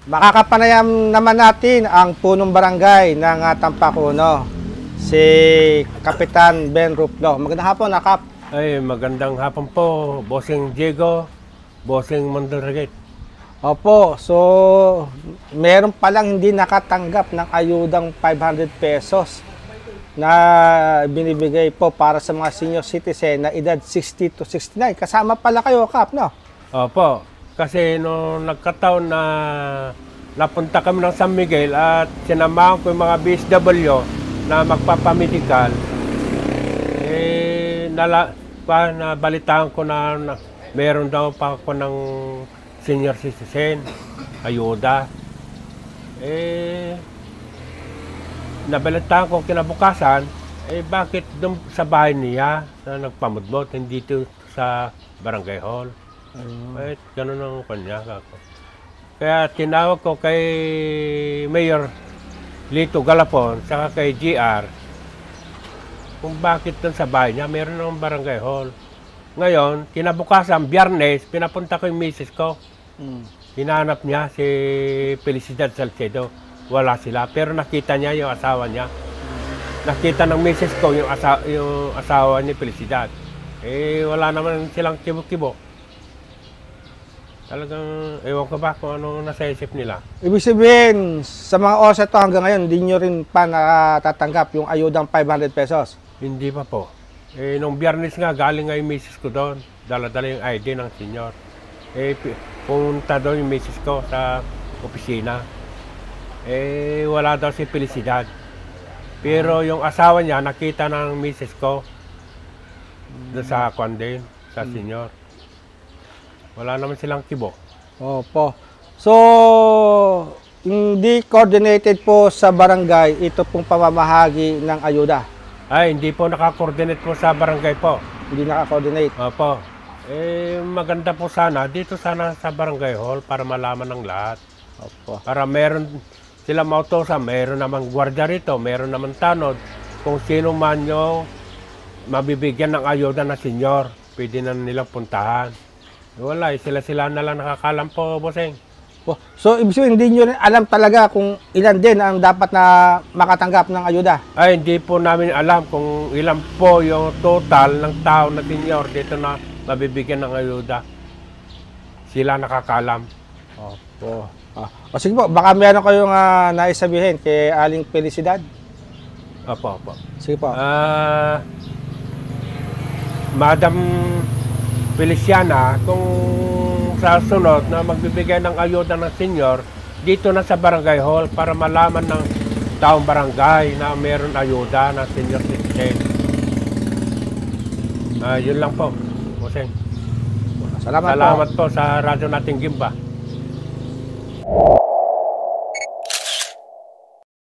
Makakapanayam naman natin ang punong barangay ng Tampacuno, si Kapitan Ben Ruplo. Magandang hapon, Kap. Ay, magandang hapon po, Bossing Diego, Bossing Mondragon. Opo, so meron palang hindi nakatanggap ng ayudang 500 pesos na binibigay po para sa mga senior citizen na edad 60 to 69. Kasama pala kayo, Kap, no? Opo, kasi nung nagkataon na napunta kami ng San Miguel at sinamahan ko yung mga BSW na magpapamedical, nabalitaan ko na meron daw pa ako ng senior citizen, ayuda. Nabalitaan ko kinabukasan, bakit doon sa bahay niya na nagpamudmot, hindi dito sa barangay hall? Ganun ang kanya. Kaya tinawag ko kay Mayor Lito Galapon, saka kay GR, kung bakit doon sa bahay niya, meron ng barangay hall. Ngayon, kinabukasan, Biyernes, pinapunta ko yung misis ko. Hinahanap niya si Felicidad Salcedo. Wala sila, pero nakita niya yung asawa niya. Nakita ng misis ko yung asawa ni Felicidad. Wala naman silang kibo-kibo. Talagang, ewan ko ba kung ano nasa isip nila. Ibig sabihin, sa mga oras ito hanggang ngayon, hindi nyo rin pa natatanggap yung ayudang 500 pesos? Hindi pa po. Nung Biyernes nga, galing nga yung misis ko doon. Dala-dala yung ID ng senyor. Pumunta doon yung misis ko sa opisina. Wala daw si Felicidad. Pero yung asawa niya, nakita ng misis ko doon sa Kwandin, sa senyor. Wala naman silang kibo. Opo. So, hindi coordinated po sa barangay ito pong pamamahagi ng ayuda? Ay, hindi po naka-coordinate po sa barangay po. Hindi naka-coordinate? Opo. Maganda po sana, dito sana sa barangay hall para malaman ng lahat. Opo. Para meron sila mautosan, meron naman gwardiya rito, meron naman tanod. Kung sino man yung mabibigyan ng ayuda na senyor, pwede na nilang puntahan. Wala, sila na lang nakakalam po, Bossing. So, ibig sabihin, hindi nyo rin alam talaga kung ilan din ang dapat na makatanggap ng ayuda? Ay, hindi po namin alam kung ilan po yung total ng tao na senior dito na mabibigyan ng ayuda. Sila nakakalam. Opo. O sige po, baka meron kayong naisabihin kay Aling Felicidad? Opo. Sige po. Madam Feliciana, kung sa sunod na magbibigay ng ayuda ng senyor, dito na sa barangay hall para malaman ng taong barangay na meron ayuda ng senior citizen. Yun lang po, Bossing. Salamat po sa radyo nating Gimba.